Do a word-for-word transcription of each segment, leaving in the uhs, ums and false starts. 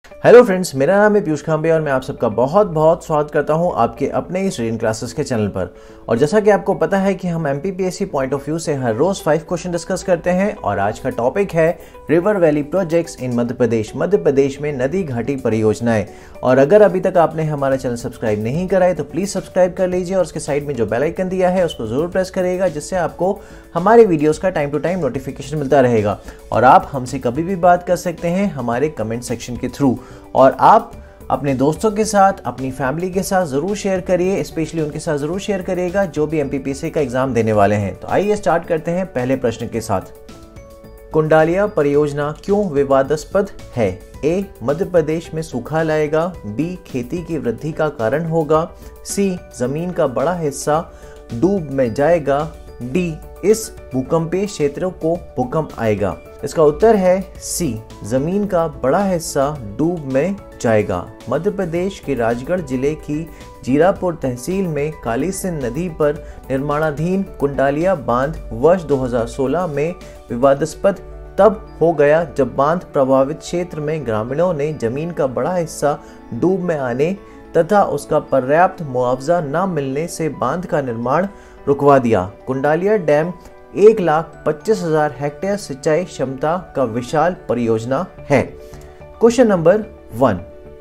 Hello friends, मेरा नाम है पीयूष खांबे और मैं आप सबका बहुत बहुत स्वागत करता हूं आपके अपने इस रीरन क्लासेस के चैनल पर। और जैसा कि आपको पता है कि हम एमपीपीएससी पॉइंट ऑफ व्यू से हर रोज फाइव क्वेश्चन डिस्कस करते हैं और आज का टॉपिक है river valley projects in Madhya Pradesh Madhya Pradesh में नदी घाटी परियोजनाएं। और अगर अभी तक आपने हमारा चैनल सब्सक्राइब नहीं करा है तो प्लीज सब्सक्राइब कर लीजिए और उसके साइड में जो बेल आइकन दिया है उसको जरूर प्रेस करिएगा, जिससे आपको हमारे वीडियोस का टाइम टू टाइम नोटिफिकेशन मिलता रहेगा। और आप हमसे कभी भी बात कर सकते हैं हमारे कमेंट सेक्शन के थ्रू, और आप अपने दोस्तों के साथ, अपनी फैमिली के साथ जरूर शेयर करिए, स्पेशली उनके साथ जरूर शेयर करिएगा जो भी एमपीपीएससी का एग्जाम देने वाले हैं। तो आइए स्टार्ट करते हैं पहले प्रश्न के साथ। कुंडालिया परियोजना क्यों विवादास्पद है? ए, मध्य प्रदेश में सूखा लाएगा। बी, खेती की वृद्धि का कारण होगा। सी, जमीन का बड़ा हिस्सा डूब में जाएगा। डी, इस भूकंपीय क्षेत्रों को भूकंप आएगा। इसका उत्तर है सी, जमीन का बड़ा हिस्सा डूब में जाएगा। मध्य प्रदेश के राजगढ़ जिले की जीरापुर तहसील में काली सिंध नदी पर निर्माणाधीन कुंडालिया बांध वर्ष दो हज़ार सोलह में विवादास्पद तब हो गया जब बांध प्रभावित क्षेत्र में ग्रामीणों ने जमीन का बड़ा हिस्सा डूब में आने तथा उसका पर्याप्त मुआवजा न मिलने से बांध का निर्माण रुकवा दिया। कुंडालिया डैम एक लाख पच्चीस हजार हेक्टेयर सिंचाई क्षमता का विशाल परियोजना है। Question number one,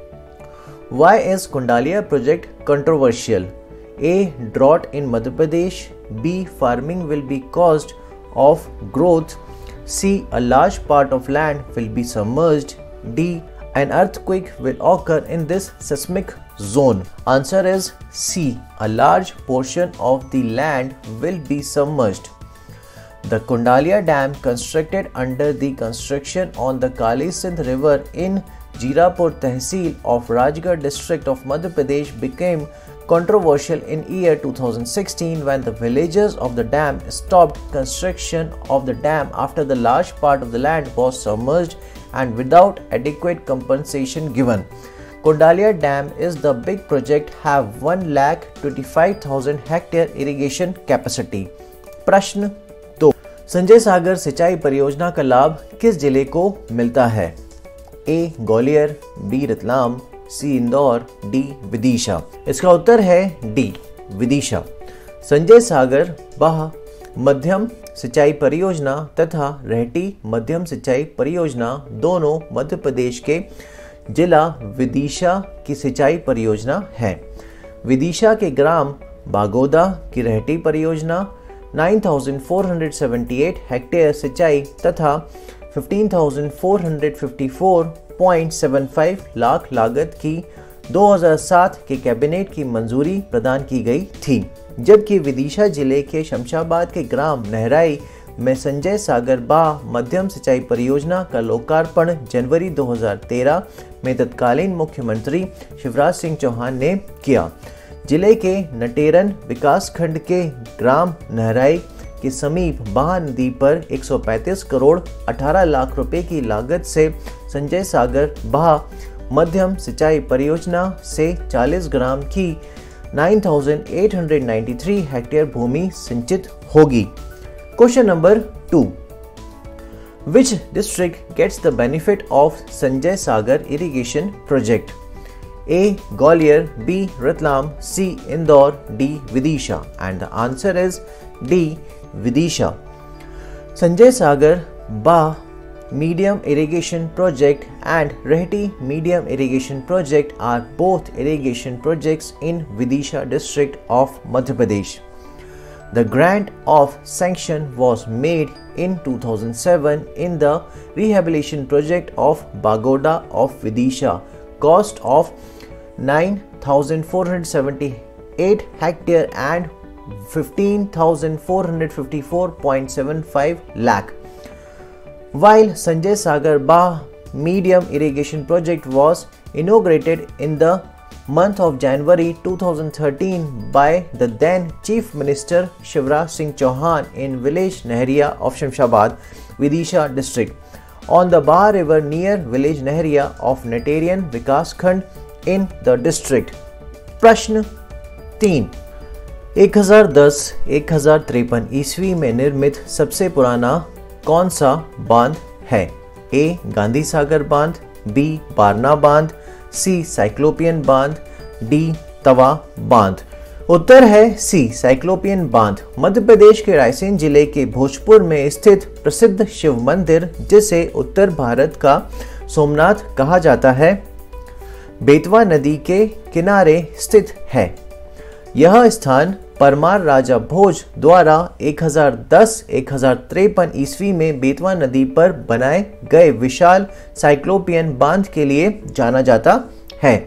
why is Kundalia project controversial? A, drought in Madhya Pradesh. B, farming will be caused of growth. C, a large part of land will be submerged. D, an earthquake will occur in this seismic zone. Answer is C, a large portion of the land will be submerged. The Kundalia Dam, constructed under the construction on the Kali Sindh River in Jirapur Tehsil of Rajgarh district of Madhya Pradesh, became controversial in year two thousand sixteen when the villagers of the dam stopped construction of the dam after the large part of the land was submerged and without adequate compensation given. Kundalia Dam is the big project, have one lakh twenty-five thousand hectare irrigation capacity. प्रश्न दो, संजय सागर सिंचाई परियोजना का लाभ किस जिले को मिलता है? A, Gwalior. B, Ratlam. C, Indore. D, Vidisha. इसका उत्तर है डी, विदिशा। संजय सागर बाह मध्यम सिंचाई परियोजना तथा रेहटी मध्यम सिंचाई परियोजना दोनों मध्य प्रदेश के जिला विदिशा की सिंचाई परियोजना है। विदिशा के ग्राम बागोदा की रेहटी परियोजना नौ हज़ार चार सौ अठहत्तर हेक्टेयर सिंचाई तथा पंद्रह हज़ार चार सौ चौवन पॉइंट सात पाँच लाख लागत की दो हज़ार सात के कैबिनेट की मंजूरी प्रदान की गई थी, जबकि विदिशा जिले के शमशाबाद के ग्राम नहराई में संजय सागर बाह मध्यम सिंचाई परियोजना का लोकार्पण जनवरी दो हज़ार तेरह में तत्कालीन मुख्यमंत्री शिवराज सिंह चौहान ने किया। जिले के नटेरन विकासखंड के ग्राम नहराई के समीप बाह नदी पर एक सौ पैंतीस करोड़ अठारह लाख रुपए की लागत से संजय सागर बाह मध्यम सिंचाई परियोजना से चालीस ग्राम की नौ हज़ार आठ सौ तिरानवे हेक्टेयर भूमि सिंचित होगी। Question number two, which district gets the benefit of Sanjay Sagar irrigation project? A, Gwalior. B, Ratlam. C, Indore. D, Vidisha. And the answer is D, Vidisha. Sanjay Sagar बाह medium irrigation project and Rehti medium irrigation project are both irrigation projects in Vidisha district of Madhya Pradesh. The grant of sanction was made in two thousand seven in the rehabilitation project of Bagoda of Vidisha, cost of nine thousand four hundred seventy-eight hectare and fifteen thousand four hundred fifty-four point seven five lakh. While Sanjay Sagar Bah medium irrigation project was inaugurated in the month of January two thousand thirteen by the then Chief Minister Shivraj Singh Chauhan in village Nehriya of Shamshabad, Vidisha district, on the Bah river near village Nehriya of Natarian Vikas Khand in the district. प्रश्न तीन, एक हज़ार दस एक हज़ार तिरपन ईस्वी में निर्मित सबसे पुराना कौन सा बांध है? ए, गांधी सागर बांध। बी बारना बांध, सी साइक्लोपियन बांध, डी तवा बांध। उत्तर है सी साइक्लोपियन बांध। मध्य प्रदेश के रायसेन जिले के भोजपुर में स्थित प्रसिद्ध शिव मंदिर, जिसे उत्तर भारत का सोमनाथ कहा जाता है, बेतवा नदी के किनारे स्थित है। यह स्थान परमार राजा भोज द्वारा एक हज़ार दस एक हज़ार तिरपन ईस्वी में बेतवा नदी पर बनाए गए विशाल साइक्लोपियन बांध के लिए जाना जाता है।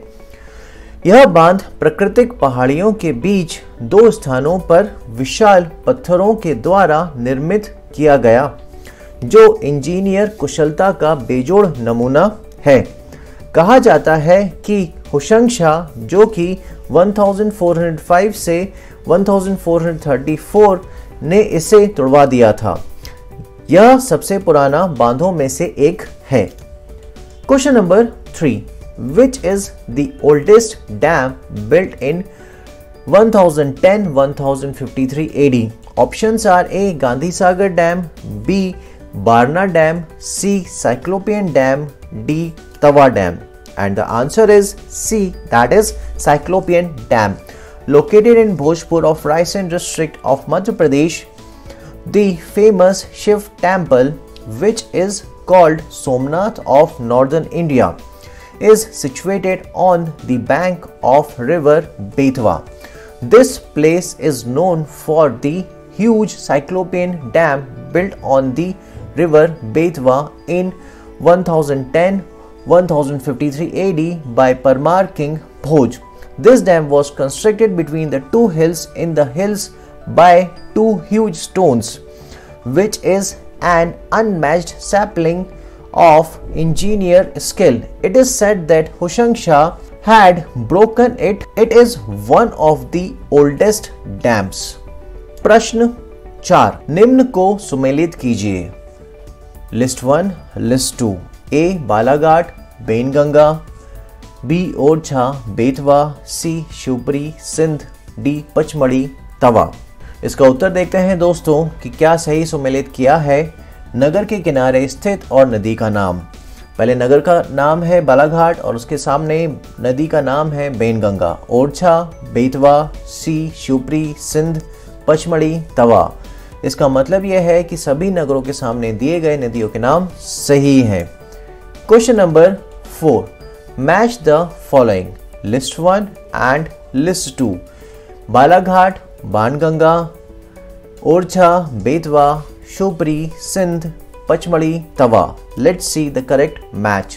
यह बांध प्राकृतिक पहाड़ियों के बीच दो स्थानों पर विशाल पत्थरों के द्वारा निर्मित किया गया, जो इंजीनियर कुशलता का बेजोड़ नमूना है। कहा जाता है कि हुशंग-शाह, जो कि चौदह सौ पाँच से चौदह सौ चौंतीस ने इसे तुड़वा दिया था। यह सबसे पुराना बांधों में से एक है। Question number three, which is the oldest dam built in ten ten fifty-three A D? Options are A. Gandhi Sagar Dam, B. Barna Dam, C. Cyclopean Dam, D. Tawa Dam. And the answer is C, that is Cyclopean Dam. Located in Bhojpur of Raisen district of Madhya Pradesh, the famous Shiv temple, which is called Somnath of northern India, is situated on the bank of river Betwa. This place is known for the huge Cyclopean dam built on the river Betwa in ten ten ten fifty-three A D by Parmar King Bhoj. This dam was constructed between the two hills in the hills by two huge stones, which is an unmatched sapling of engineer skill. It is said that Hushang-Shah had broken it. It is one of the oldest dams. प्रश्न चार, निम्न को सुमेलित कीजिए। List one, list two. A Balaghat Wainganga, B Orchha Betwa, C Shivpuri Sindh, D Pachmarhi Tawa. इसका उत्तर देखते हैं दोस्तों कि क्या सही सुमेलित किया है। नगर के किनारे स्थित और नदी का नाम। पहले नगर का नाम है बालाघाट और उसके सामने नदी का नाम है बेनगंगा। ओरछा बेतवा, सी शिवपुरी सिंध, पचमढ़ी तवा। इसका मतलब यह है कि सभी नगरों के सामने दिए गए नदियों के नाम सही हैं। Question number four, match the following, list one and list two. Balaghat Banganga, Orchha Betwa, Shivpuri Sindh, Pachmarhi Tawa. Let's see the correct match.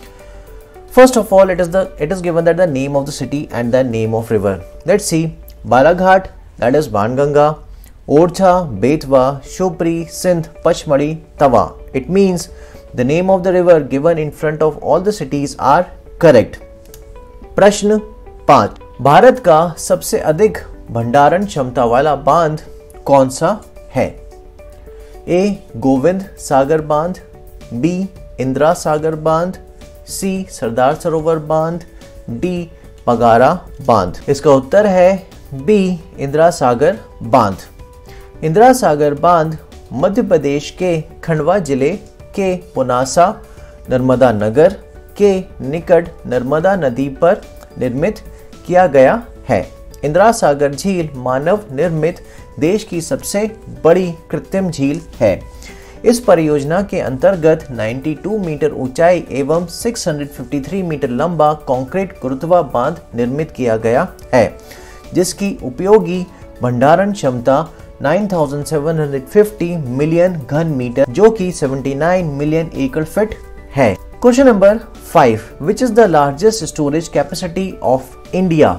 First of all, it is the it is given that the name of the city and the name of river. Let's see. Balaghat, that is Banganga, Orcha, Betwa, Shupri, Sindh, Pachmadi, Tawa. It means the name of the river given in front of all the cities are correct. प्रश्न पाँच, भारत का सबसे अधिक भंडारण क्षमता वाला बांध कौन सा है? ए गोविंद सागर बांध, बी इंदिरा सागर बांध, सी सरदार सरोवर बांध, डी पगारा बांध। इसका उत्तर है बी इंदिरा सागर बांध। इंदिरा सागर बांध मध्य प्रदेश के खंडवा जिले के पुनासा नर्मदा नगर के निकट नर्मदा नदी पर निर्मित किया गया है। इंदिरा सागर झील मानव निर्मित देश की सबसे बड़ी कृत्रिम झील है। इस परियोजना के अंतर्गत बानवे मीटर ऊंचाई एवं छह सौ तिरेपन मीटर लंबा कंक्रीट गुरुत्वा बांध निर्मित किया गया है, जिसकी उपयोगी भंडारण क्षमता नौ हज़ार सात सौ पचास मिलियन घन मीटर, जो कि उन्यासी मिलियन एकड़ फीट है। Question number five, which is the largest storage capacity of India?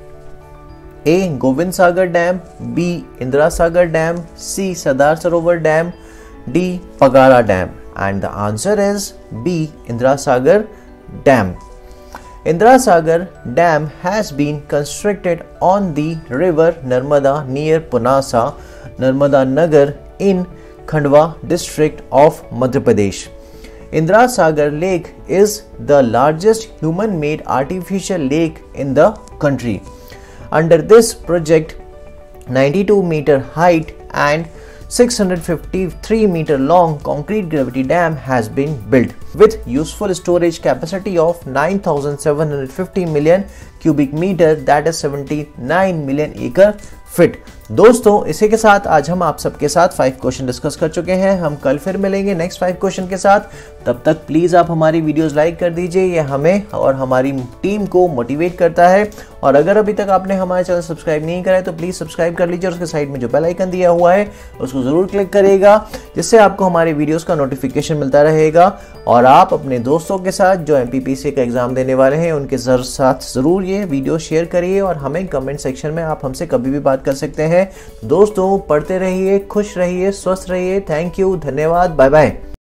A Govind Sagar dam, B Indira Sagar dam, C Sardar Sarovar dam, D Pagara dam. And the answer is B Indira Sagar dam. Indira Sagar Dam has been constructed on the river Narmada near Punasa, Narmada Nagar in Khandwa district of Madhya Pradesh. Indira Sagar Lake is the largest human-made artificial lake in the country. Under this project, ninety-two meter height and six hundred fifty-three meter long concrete gravity dam has been built. with useful storage capacity of nine thousand seven hundred fifty million cubic meter, that is seventy-nine million acre feet. दोस्तों इसी के साथ आज हम आप सबके साथ five question discuss कर चुके हैं। हम कल फिर मिलेंगे नेक्स्ट फाइव क्वेश्चन के साथ। तब तक प्लीज आप हमारी वीडियोस लाइक कर दीजिए, ये हमें और हमारी टीम को मोटिवेट करता है। और अगर अभी तक आपने हमारे चैनल सब्सक्राइब नहीं करा है तो प्लीज सब्सक्राइब कर लीजिए और उसके साइड में जो बेल आइकन दिया हुआ है उसको जरूर क्लिक करिएगा, जिससे आपको हमारे वीडियोस का नोटिफिकेशन मिलता रहेगा। और आप अपने दोस्तों के साथ जो एमपीपीएससी का एग्जाम देने वाले हैं उनके साथ जरूर ये वीडियो शेयर करिए और हमें कमेंट सेक्शन में आप हमसे कभी भी बात कर सकते हैं। दोस्तों पढ़ते रहिए, खुश रहिए, स्वस्थ रहिए। थैंक यू, धन्यवाद, बाय बाय।